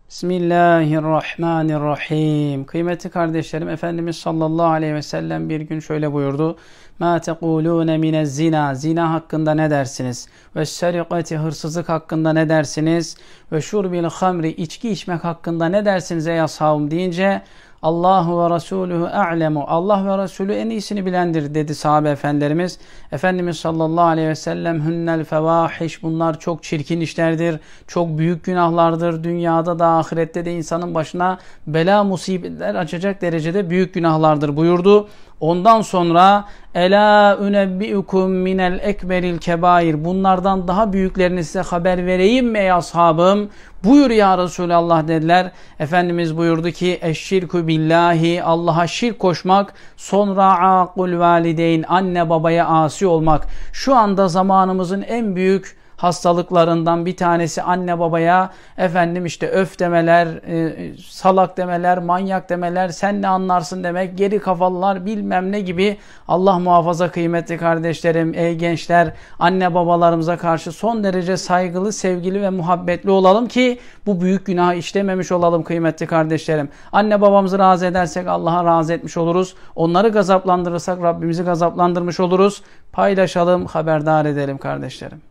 Bismillahirrahmanirrahim. Kıymetli kardeşlerim, Efendimiz sallallahu aleyhi ve sellem bir gün şöyle buyurdu. مَا تَقُولُونَ مِنَ الزِّنَا Zina hakkında ne dersiniz? وَالسَّرِقَةِ Hırsızlık hakkında ne dersiniz? وَشُرْبِ الْخَمْرِ İçki içmek hakkında ne dersiniz ey ashabım deyince Allahu ve Resuluhu a'lemu. Allah ve Resulü en iyisini bilendir dedi sahabe efendilerimiz. Efendimiz sallallahu aleyhi ve sellem hünnel fevahiş. Bunlar çok çirkin işlerdir. Çok büyük günahlardır. Dünyada da ahirette de insanın başına bela musibetler açacak derecede büyük günahlardır buyurdu. Ondan sonra Ela unebbiukum minel ekberil kebair. Bunlardan daha büyüklerini size haber vereyim mi ey ashabım? Buyur ya Resulallah dediler. Efendimiz buyurdu ki eşşirku billahi, Allah'a şirk koşmak, sonra aqul valideyn, anne babaya asi olmak. Şu anda zamanımızın en büyük hastalıklarından bir tanesi anne babaya öf demeler, salak demeler, manyak demeler, sen ne anlarsın demek, geri kafalılar bilmem ne gibi. Allah muhafaza kıymetli kardeşlerim, ey gençler, anne babalarımıza karşı son derece saygılı, sevgili ve muhabbetli olalım ki bu büyük günahı işlememiş olalım kıymetli kardeşlerim. Anne babamızı razı edersek Allah'a razı etmiş oluruz. Onları gazaplandırırsak Rabbimizi gazaplandırmış oluruz. Paylaşalım, haberdar edelim kardeşlerim.